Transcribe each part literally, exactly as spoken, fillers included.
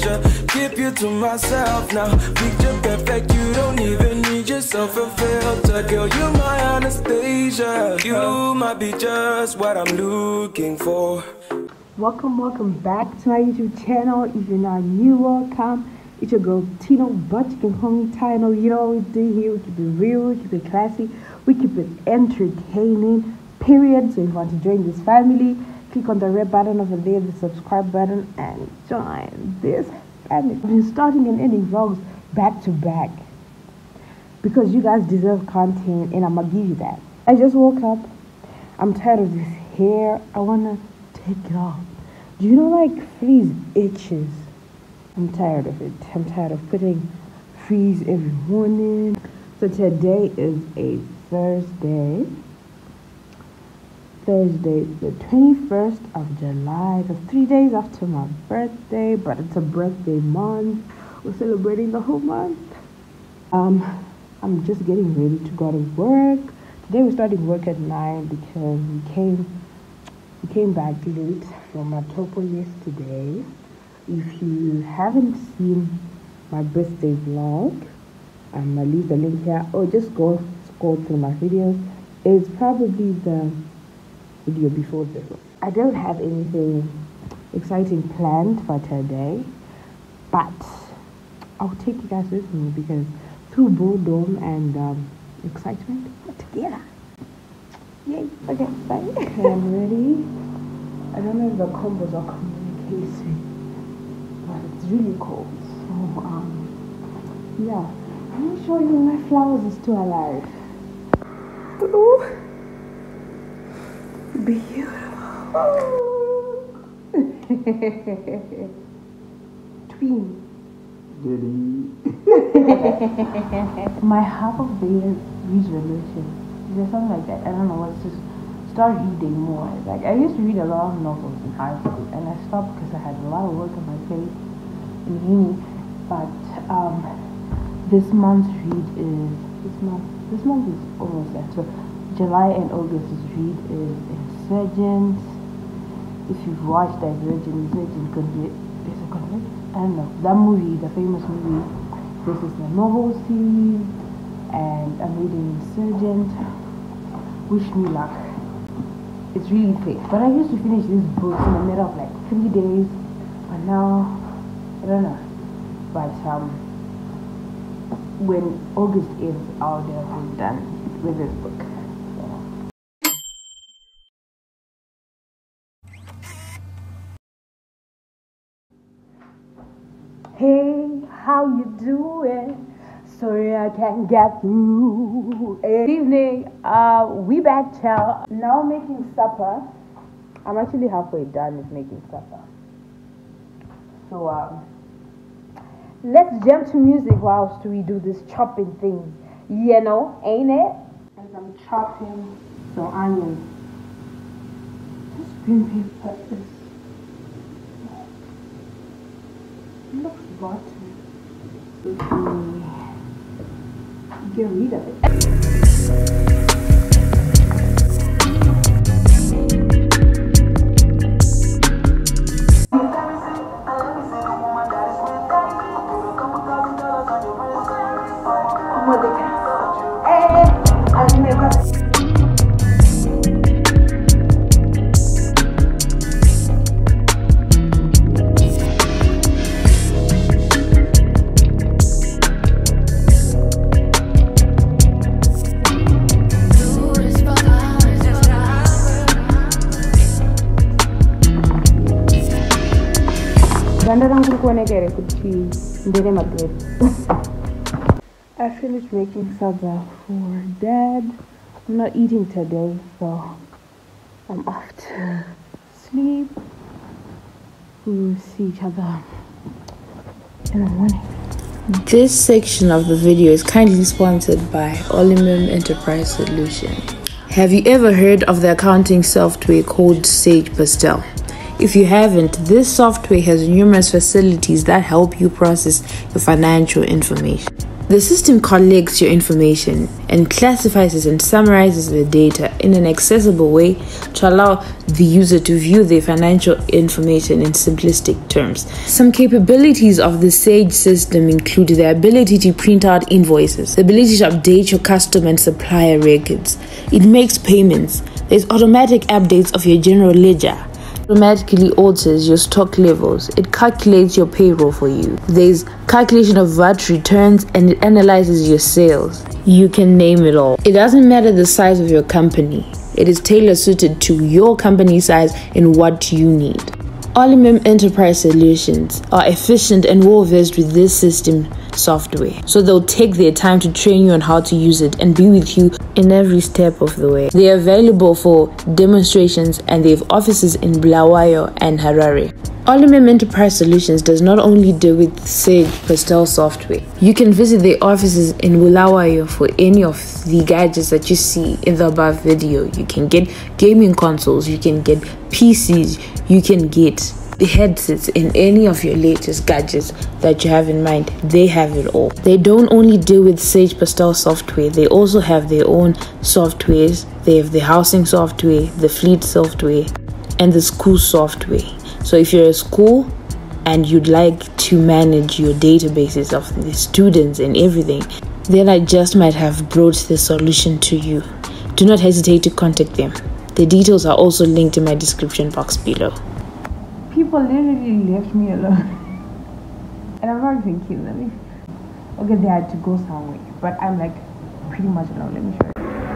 pleasure. Keep you to myself now. Picture perfect, you don't even need yourself a filter. Girl, you my Anastasia. You might be just what I'm looking for. Welcome, welcome back to my YouTube channel. If you're not new, welcome. It's your girl Tino, but you can call me Tino. You know what we do here. We keep it real, we keep it classy, we keep it entertaining, period. So if you want to join this family, click on the red button over there, the subscribe button, and join this family. I've been starting and ending vlogs back to back because you guys deserve content, and I'm gonna give you that. I just woke up. I'm tired of this hair. I wanna take it off. Do you know, like, frizz itches? I'm tired of it. I'm tired of putting frizz every morning. So today is a Thursday. Thursday, the twenty-first of July. That's three days after my birthday, but it's a birthday month. We're celebrating the whole month. Um, I'm just getting ready to go to work. Today we're starting work at nine because we came we came back late from my topo yesterday. If you haven't seen my birthday vlog, um, I'll leave the link here, or just go scroll through my videos. It's probably the video before this. I don't have anything exciting planned for today, but I'll take you guys with me because through boredom and um, excitement, we're together. Yay! Okay, bye. Okay, I'm ready. I don't know if the combos are communicating, but it's really cold. So um, yeah. Let me show you my flowers is still alive. Ooh. Beautiful. Twin. My half of the year resolution. Is there something like that? I don't know. Let's just start reading more. Like, I used to read a lot of novels in high school, and I stopped because I had a lot of work on my plate in uni. But um, this month's read is this month. This month is almost there. So July and August's read is Insurgent. If you've watched Divergent, Insurgent, Convict, is it Convict? I don't know. That movie, the famous movie. This is the novel series, and I'm reading Insurgent. Wish me luck. It's really quick. But I used to finish these books in the middle of like three days, but now I don't know. But um, when August ends, I'll definitely be done with this book. Hey, how you doing? Sorry I can't get through. Good evening. Uh, we back, child. Now making supper. I'm actually halfway done with making supper. So um, let's jump to music whilst we do this chopping thing. You know, ain't it? As I'm chopping some onions. Just green pepper is. It looks rotten. Okay. Get rid of it. I finished making sabza for Dad. I'm not eating today, so I'm off to sleep. We will see each other in the morning. This section of the video is kindly sponsored by Olimem Enterprise Solution. Have you ever heard of the accounting software called Sage Pastel? If you haven't, this software has numerous facilities that help you process your financial information. The system collects your information and classifies and summarizes the data in an accessible way to allow the user to view their financial information in simplistic terms. Some capabilities of the Sage system include the ability to print out invoices, the ability to update your customer and supplier records. It makes payments. There's automatic updates of your general ledger. Automatically alters your stock levels. It calculates your payroll for you. There's calculation of V A T returns, and it analyzes your sales. You can name it all. It doesn't matter the size of your company. It is tailor suited to your company size and what you need. Olimem Enterprise Solutions are efficient and well versed with this system software, so they'll take their time to train you on how to use it and be with you in every step of the way. They are available for demonstrations and they have offices in Bulawayo and Harare. Olimem Enterprise Solutions does not only deal with Sage Pastel software. You can visit their offices in Bulawayo for any of the gadgets that you see in the above video. You can get gaming consoles, you can get P Cs, you can get the headsets and any of your latest gadgets that you have in mind. They have it all. They don't only deal with Sage Pastel software, they also have their own softwares. They have the housing software, the fleet software, and the school software. So if you're a school and you'd like to manage your databases of the students and everything, then I just might have brought the solution to you. Do not hesitate to contact them. The details are also linked in my description box below. People literally left me alone. And I'm not even kidding them. Okay, they had to go somewhere. But I'm like pretty much alone. Let me show you.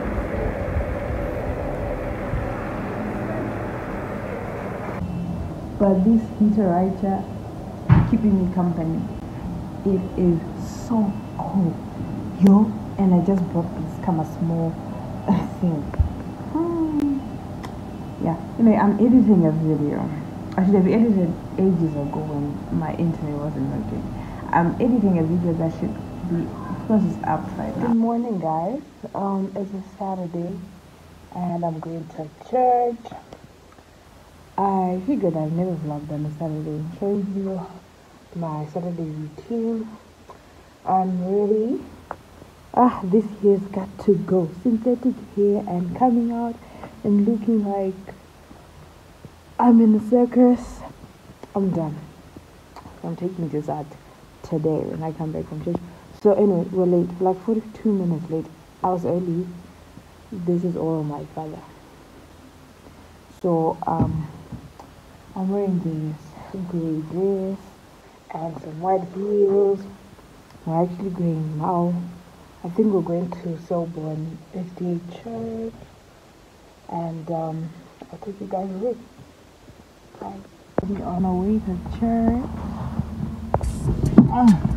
But this heater right here, keeping me company. It is so cool. Yo, and I just bought this kind of small thing. Hmm. Yeah, anyway, I'm editing a video. I should have edited ages ago when my internet wasn't working. I'm editing a video that should be, of course, it's up right now. Good morning, guys. Um, it's a Saturday, and I'm going to church. I figured I've never vlogged on a Saturday. Showing you my Saturday routine. I'm ready. Ah, this hair's got to go. Synthetic hair and coming out and looking like I'm in a circus. I'm done. I'm taking this out today when I come back from church. So anyway, we're late. Like forty-two minutes late. I was early. This is all my father. So um, I'm wearing this gray dress and some white heels. We're actually going now. I think we're going to Selborne S D A Church, and um, I'll take you guys with. Bye. We're on our way to church. Ah.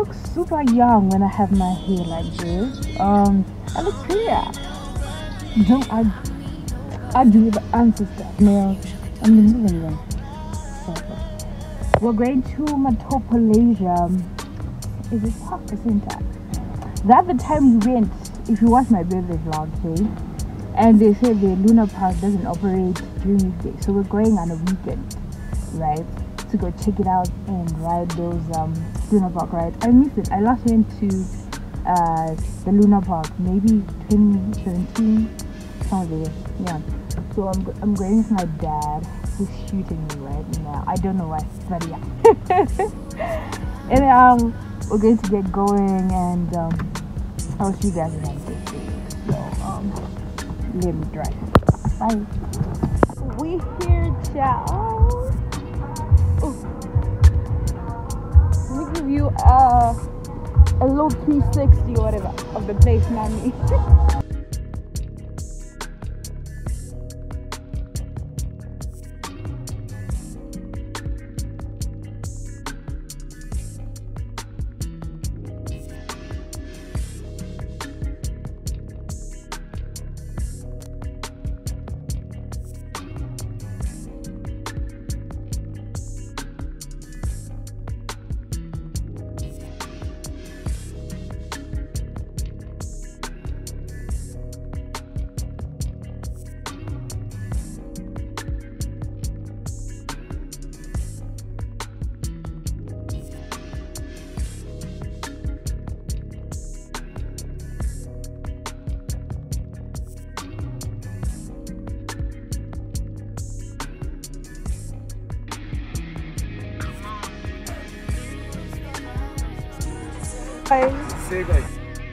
look super young when I have my hair like this. Um, I look clear. Don't I? I do the ancestors, male. I'm the living room. We're going to Metopolasia. Is it half the same time? That's the time we went. If you watch my birthday vlog, okay? And they said the Luna Park doesn't operate during weekdays, so we're going on a weekend, right? To go check it out and ride those um, Luna Park rides. I miss it. I last went to uh, the Luna Park maybe twenty seventeen, something like that. Yeah. So I'm I'm going with my dad, who's shooting me right now. I don't know why, but yeah. And um, we're going to get going, and um, I'll see you guys in like this. So um, let me drive. Bye. We here, ciao. Ooh. Let me give you a a little three sixty or whatever of the place, mommy. Say guys.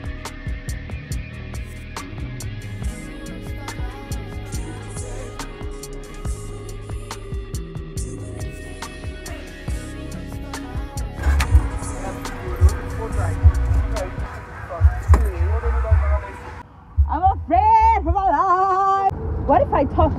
I'm afraid for my life. What if I talk?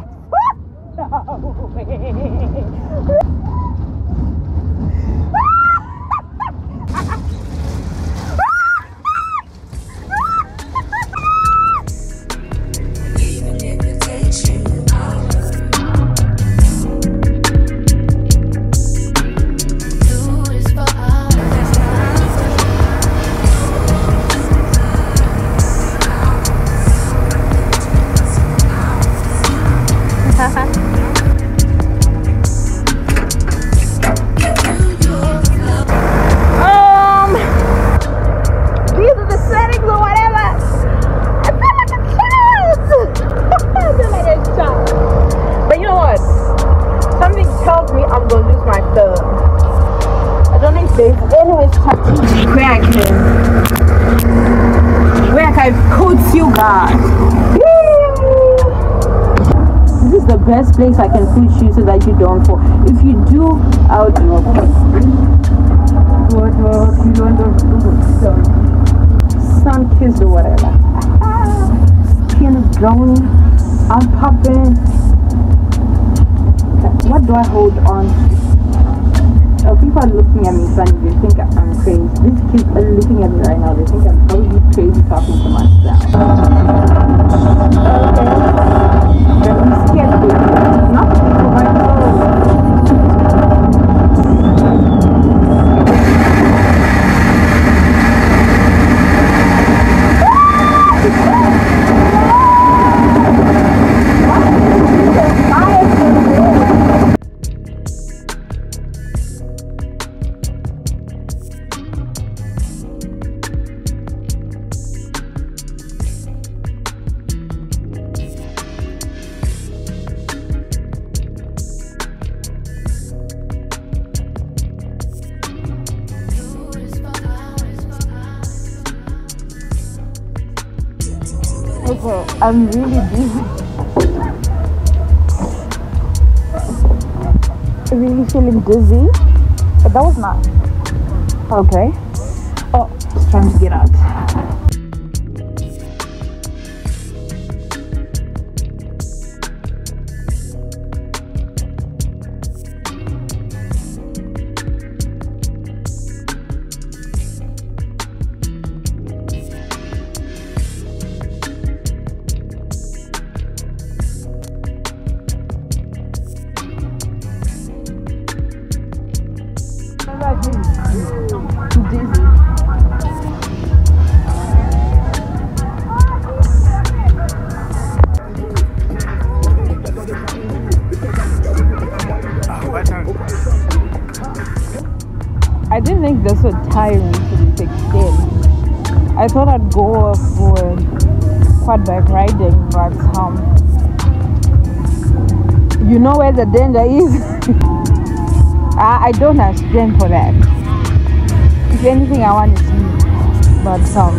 Where I can coach you guys. This is the best place I can put you so that you don't fall. If you do, I'll do it. What, what, you don't do sun kissed or whatever. Skin is glowing. I'm popping. What do I hold on to? Oh, people are looking at me funny. They think I'm crazy. These kids are looking at me right now. They think I'm probably crazy talking to myself. Okay. I'm scared of it. Not people right now. Okay, I'm really busy. Really feeling dizzy, but that was nice. Okay. Oh, just trying to get out. I didn't think this would tire me to this extent. I thought I'd go for quad bike riding, but um, you know where the danger is. I, I don't have strength for that. If anything, I want to sleep, but um,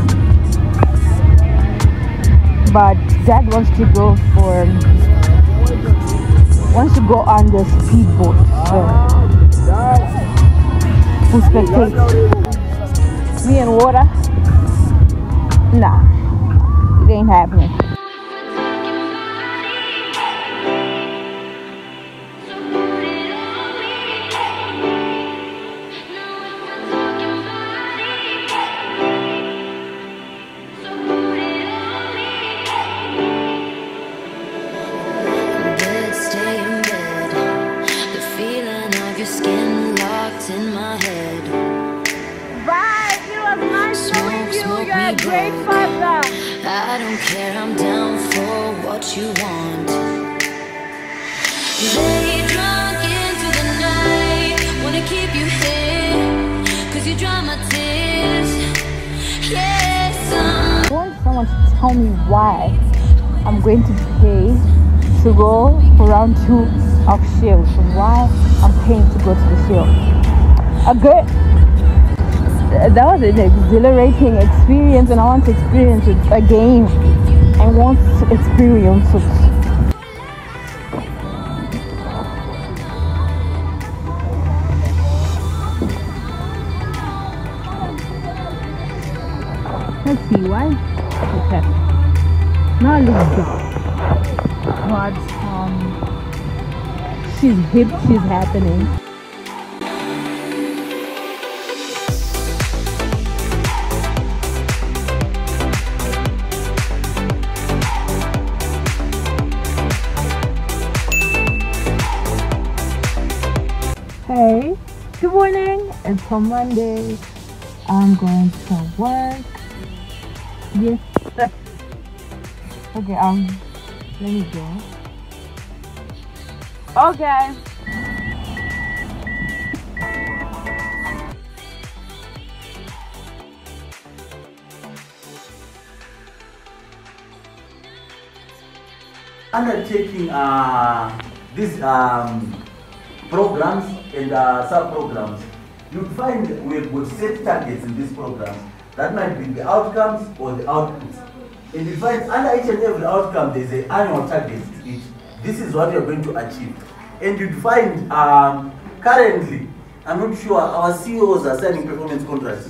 but Dad wants to go for wants to go on the speedboat. So who spectates? Me and water? Nah, it ain't happening. Great father. I don't care, I'm down for what you want. Lay drunk into the night, wanna keep you here, cause you dry my tears. Yes, I'm... I want someone to tell me why I'm going to pay to go for round two of Shield. Why I'm paying to go to the Shield. A good... That was an exhilarating experience, and I want to experience it again. I want to experience it. Let's see why. Okay. Now look dark. But um, she's hip. She's happening. Hey, good morning. It's on Monday. I'm going to work. Yes. Okay, um, let me go. Okay. Undertaking uh, these um, programs and uh, sub-programs, you find we've got set targets in these programs. That might be the outcomes or the outputs. And you find under each and every outcome, there's an annual target to it. This is what you're going to achieve. And you'd find um, currently, I'm not sure, our C E Os are signing performance contracts.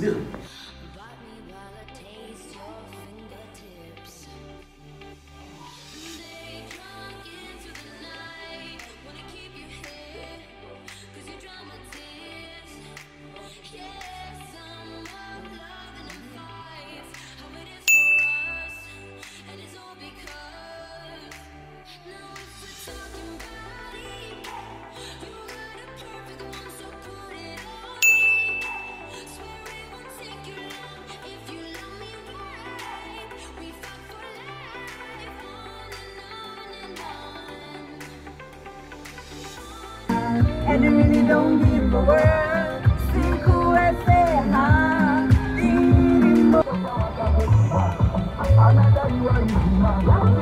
And you really don't give a word. See who I say, huh?